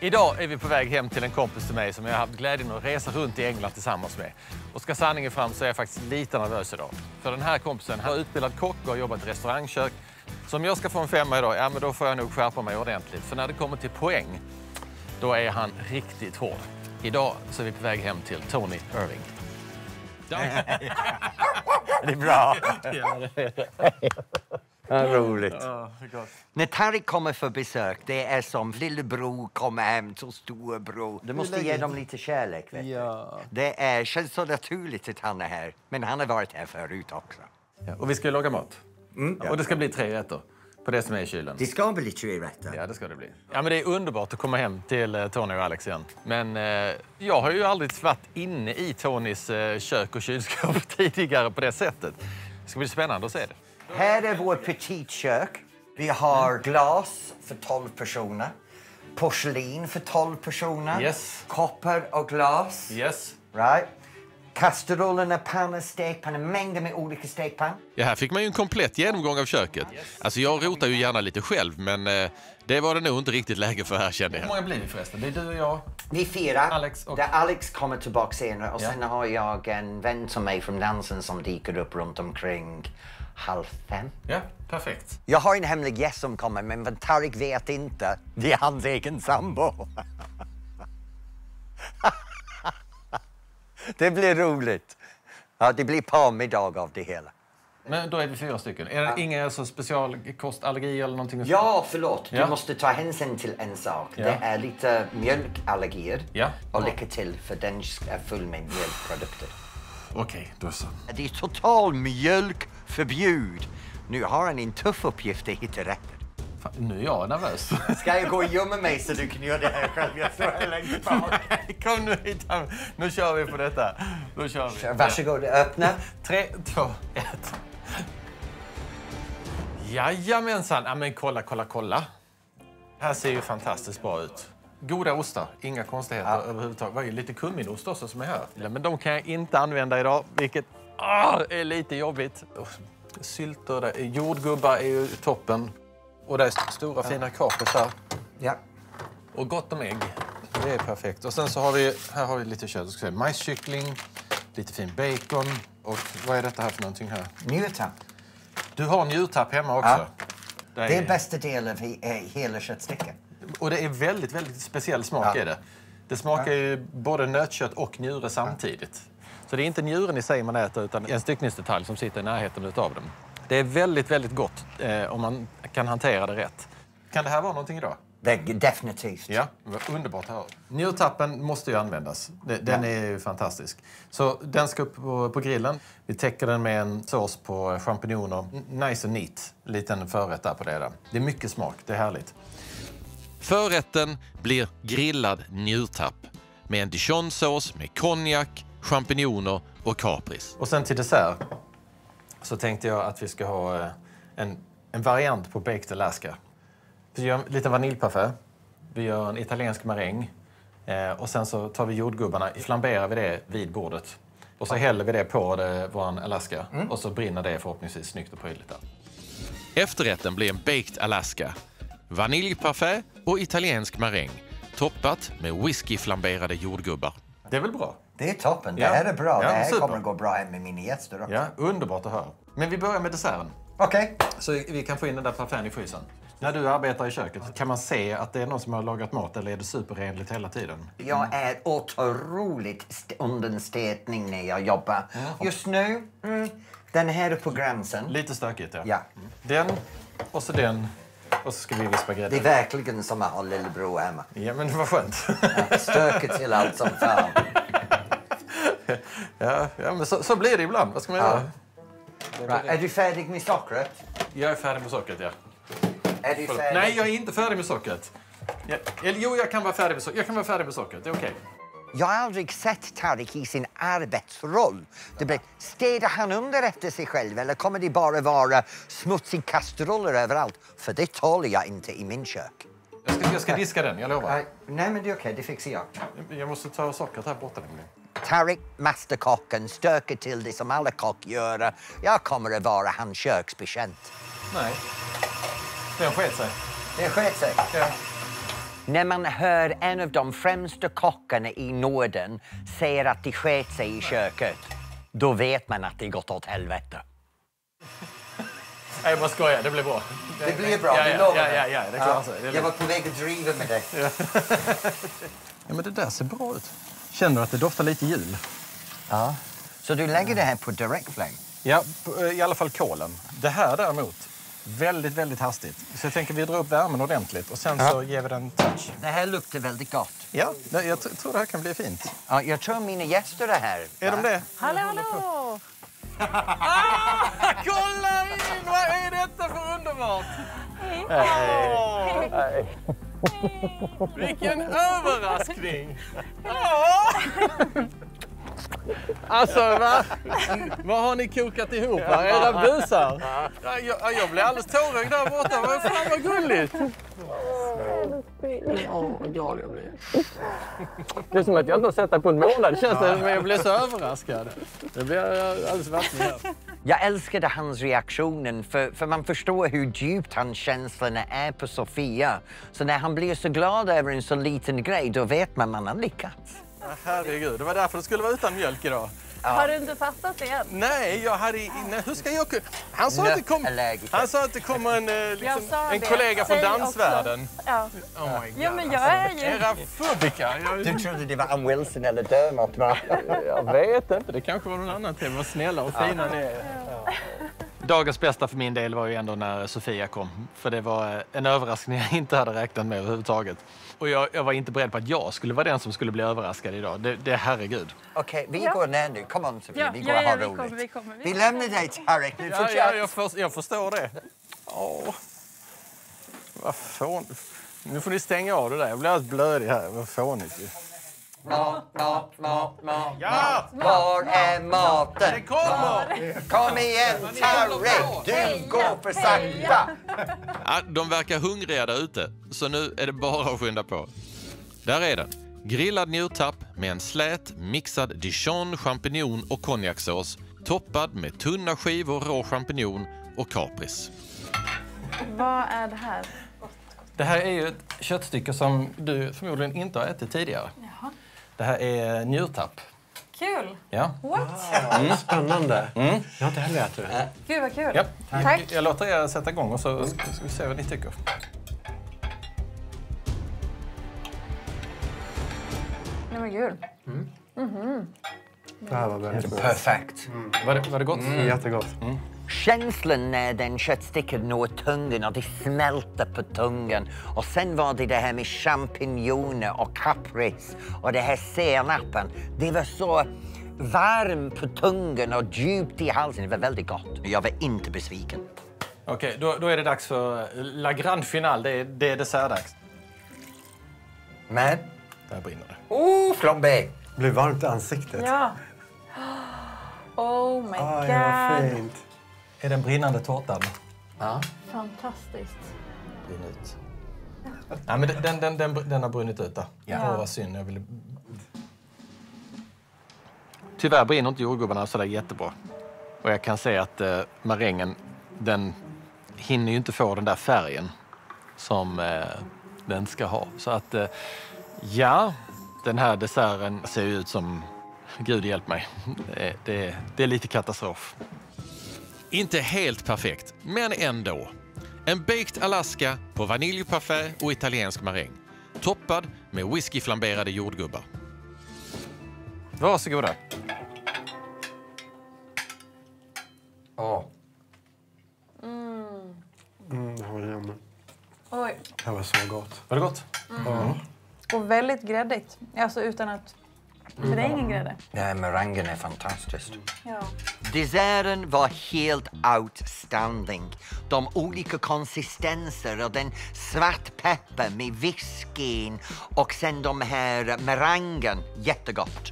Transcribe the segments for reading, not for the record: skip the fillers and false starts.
Idag är vi på väg hem till en kompis till mig som jag har haft glädjen att resa runt i England tillsammans med. Och ska sanningen fram så är jag faktiskt lite nervös idag. För den här kompisen har utbildad kock och har jobbat i restaurangkök. Så om jag ska få en 5 idag, ja men då får jag nog skärpa mig ordentligt. För när det kommer till poäng, då är han riktigt hård. Idag så är vi på väg hem till Tony Irving. Det är bra. Vad roligt. När Tarik kommer för besök, det är som lillebror kommer hem till storebror. Du måste ge dem lite kärlek, vet du. Ja. Det känns så naturligt att han är här. Men han har varit här förut också. Ja, och vi ska ju laga mat. Och det ska bli 3 rätter på det som är i kylen. Det ska bli 3 rätter. Ja, det ska det bli. Ja, men det är underbart att komma hem till Tony och Alex igen. Men jag har ju aldrig varit inne i Tonys kök och kylskåp tidigare på det sättet. Det ska bli spännande att se det. Här är vårt petitkök. Vi har glas för 12 personer. Porslin för 12 personer. Yes. Koppar och glas. Yes. Right. Kastrullerna, pannor, stekpannor, mängder med olika stekpannor. Ja, här fick man ju en komplett genomgång av köket. Alltså jag rotar ju gärna lite själv, men det var det nog inte riktigt läge för här, kände jag. Hur många blir vi förresten? Det är du och jag. Vi är 4. Alex och... Där Alex kommer tillbaka senare. Och sen har jag en vän till mig från dansen som dyker upp runt omkring 4:30. Ja, perfekt. Jag har en hemlig gäst som kommer, men Tarik vet inte. Det är hans egen sambo. Det blir roligt. Ja, det blir parmiddag av det hela. Men då är vi 4 stycken. Är det inga alltså specialkostallergi eller någonting? Ja, förlåt. Du Ja. måste ta hänsyn till en sak. Ja. Det är lite mjölkallergier. Ja. Och lycka till, för den är full med mjölkprodukter. Okej, då så. Det är total mjölkförbjud. Nu har han en tuff uppgift att hitta rätter. Fan, nu är jag nervös. Ska jag gå och gömma mig så du kan göra det här själv? Jag står här längst bak. Kom nu hit. Nu kör vi på detta. Då kör vi. Varsågod, öppna. 3, 2, 1. Jajamensan. Ja, men kolla. Här ser ju fantastiskt bra ut. Goda ostar, inga konstigheter överhuvudtaget. Vad är lite kumminost också som är här? Ja, men de kan jag inte använda idag, vilket är lite jobbigt. Sylter, där. Jordgubbar är ju toppen. Och det är stora fina kapers här. Ja. Och gott om ägg. Det är perfekt. Och sen så har vi lite kött. Majskyckling, lite fin bacon. Och vad är detta här för någonting här? Njurtapp. Du har njurtapp hemma också. Ja. Det är bästa delen av hela köttstycken. Och det är väldigt, väldigt speciell smak i det. Det smakar ju både nötkött och njure samtidigt. Så det är inte njuren i sig man äter utan en styckningsdetalj som sitter i närheten av den. Det är väldigt, väldigt gott om man kan hantera det rätt. Kan det här vara någonting idag? Definitivt. Ja, underbart här. Njurtappen måste ju användas. Den är ju fantastisk. Så den ska upp på grillen. Vi täcker den med en sås på champinjoner. Nice and neat. Liten förrätt där på det där. Det är mycket smak, det är härligt. Förrätten blir grillad njurtapp med en dijon-sås med konjak, champinjoner och kapris. Och sen till dessert så tänkte jag att vi ska ha en variant på Baked Alaska. Vi gör lite vaniljparfait, vi gör en italiensk maräng och sen så tar vi jordgubbarna, flamberar vi det vid bordet. Och så häller vi det på vår Alaska och så brinner det förhoppningsvis snyggt och prydligt där. Efterrätten blir en Baked Alaska, vaniljparfait och italiensk maräng toppat med whiskyflamberade jordgubbar. Det är väl bra? Det är toppen. Det här är bra. Ja, det här super. kommer att gå bra hem med mina gäster också. Ja, underbart att höra. Men vi börjar med desserten. Okej. Så vi kan få in den där parfaiten i frysen. När du arbetar i köket, kan man se att det är någon som har lagat mat eller är det superrenligt hela tiden? Jag är otroligt under stetning när jag jobbar. Just nu, den här är på gränsen. Lite stökigt, ja. Ja. Den, och så den, och så ska vi vispa Det är grädde. verkligen som att ha lillebror hemma. Ja, men det var skönt. Stöket till allt som fan. ja, men så blir det ibland. Vad ska man göra? Right. Är du färdig med sockret? Jag är färdig med sockret, ja. Är du färdig? Nej, jag är inte färdig med sockret. Jag kan vara färdig med sockret. Jag kan vara färdig med sockret, det är okej. Jag har aldrig sett Tarik i sin arbetsroll. Städar han under efter sig själv eller kommer det bara vara smutsiga kastruller överallt? För det tål jag inte i min kök. Jag ska diska den, jag lovar. Nej, men det är okej. Det fixar jag. Jag måste ta sockret här borta nämligen. Tarik, mästerkocken, stöker till det som alla kock gör. Jag kommer att vara hans köksbetjänt. Nej. Den sket sig. Det sket sig. Ja. När man hör en av de främsta kockarna i Norden säger att de sket sig i köket, då vet man att det gått åt helvete. Jag bara skojar, det blir bra. Det blir bra, det klarar sig. Jag var på väg att driva med det. Ja, men det där ser bra ut. Känner du att det doftar lite jul? Ja. Så du lägger det här på direct flame? Ja, i alla fall kolen. Det här däremot, väldigt, väldigt hastigt. Så jag tänker vi drar upp värmen ordentligt och sen så ger vi den touch. Det här luktar väldigt gott. Ja, jag tror det här kan bli fint. Ja, jag tror mina gäster är här. Är de det? Hallå! Kolla in! Vad är detta för underbart? Vilken överraskning! Alltså, vad har ni kokat ihop? Era busar? Jag blir alldeles tårögd där borta. Vad fan vad gulligt! Vad glad jag blir. Det är som att jag inte har sett dig på en månad. Känns det, men jag blev så överraskad. Det blir alldeles vatten här. Jag älskade hans reaktionen för man förstår hur djupt hans känslorna är på Sofia. Så när han blir så glad över en så liten grej, då vet man har lyckats. Herregud, det var därför det skulle vara utan mjölk idag. Ja. Har du inte fattat det än? Nej, jag hade... Nej, hur ska jag kunna... Han sa att det kommer en kollega från dansvärlden. Ja. Oh my God. Ja, men jag är ju... Era fubika. Du trodde det var Ann Wilson eller Dermot, va? Jag vet inte, det kanske var någon annan till. Vad snälla och fina ni är. Dagens bästa för min del var ju ändå när Sofia kom. För det var en överraskning jag inte hade räknat med överhuvudtaget. Och jag var inte beredd på att jag skulle vara den som skulle bli överraskad idag. Det är herregud. Okej, vi går ner nu. Kom on, Sofia. Vi går och har roligt. Vi kommer. lämnar dig, Tarek. Nu Jag förstår det. Vad fån... Nu får ni stänga av det där. Jag blir alldeles blödig här. Vad fånigt ju. Mat. Ja! Var är maten? Det kommer! Kom igen, Tarek! Du går för sakta! Ja, de verkar hungriga där ute, så nu är det bara att skynda på. Där är den. Grillad njurtapp med en slät mixad dijon, champignon och konjaksås toppad med tunna skivor rå champignon och kapris. Vad är det här? Det här är ju ett köttstycke som du förmodligen inte har ätit tidigare. Jaha. Det här är njurtapp. Kul! Ja. What? Spännande. Jag har inte heller ätit det. Gud vad kul. Ja. Tack. Jag låter er sätta igång och så ska vi se vad ni tycker. Nej men gud. Det här var väldigt gott. Perfekt. Var det gott? Jättegott. Känslan när den köttstycket når tungan och det smälter på tungan. Och sen var det här med champinjoner och kapris och det här senapen. Det var så varm på tungan och djupt i halsen. Det var väldigt gott. Jag var inte besviken. Okej, då är det dags för La Grande Finale. Det är dessertdags. Men? Där brinner det. Flambé! Det blir varmt i ansiktet. Ja. Oh my Aj, god. vad fint. Är den brinnande tårtan? Ja. Fantastiskt. Brinn ut. Ja, men den har brunnit ut där. Ja. Åh, vad synd. Jag ville... Tyvärr brinner inte jordgubbarna så där jättebra. Och jag kan säga att marängen, den hinner ju inte få den där färgen som den ska ha. Så att ja, den här desserten ser ut som... Gud hjälp mig. Det är lite katastrof. Inte helt perfekt, men ändå. En baked Alaska på vaniljparfait och italiensk maräng. Toppad med whiskyflamberade jordgubbar. Varsågoda. Det här var jämnt. Oj. Det här var så gott. Var det gott? Och väldigt gräddigt. Alltså utan att... För det är ingen grädde. Nej, marängen är fantastisk. Ja. Desserten var helt outstanding. De olika konsistenser och den svartpeppar med whiskyn och sen de här marängen. Jättegott.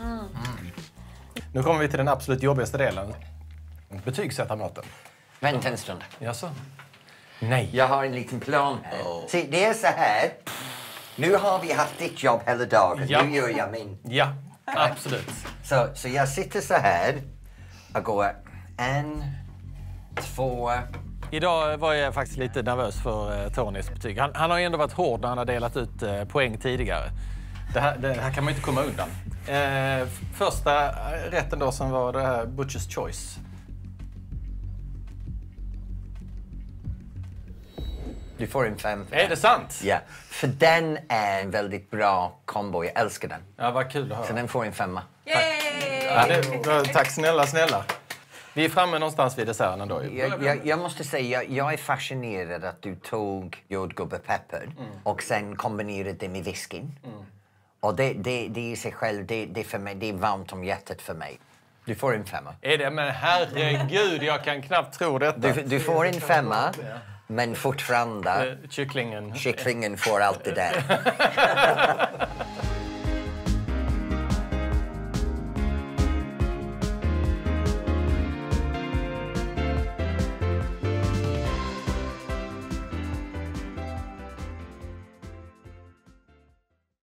Nu kommer vi till den absolut jobbigaste delen. Betygsätta maten. Vänta en stund. Jaså? Nej. Jag har en liten plan här. Se, det är så här. Nu har vi haft ditt jobb hela dagen. Ja. Nu gör jag min. Ja, absolut. Så jag sitter så här och går 1, 2, Idag var jag faktiskt lite nervös för Tonys betyg. Han har ju ändå varit hård när han har delat ut poäng tidigare. Det här kan man inte komma undan. Första rätten då som var det här Butcher's Choice. Du får en 5. Är det sant? Ja, för den är en väldigt bra kombo. Jag älskar den. Ja, vad kul att höra. Så den får en 5. Ja, tack snälla. Vi är framme någonstans vid desserten då. Jag måste säga, jag är fascinerad att du tog jordgubbepeppor och sen kombinerade det med whiskyn. Och det i sig själv, det för mig, det är varmt om hjärtat för mig. Du får en 5. Är det? Men herregud, jag kan knappt tro detta. Du får en 5, men fortfarande Kycklingen får allt det där.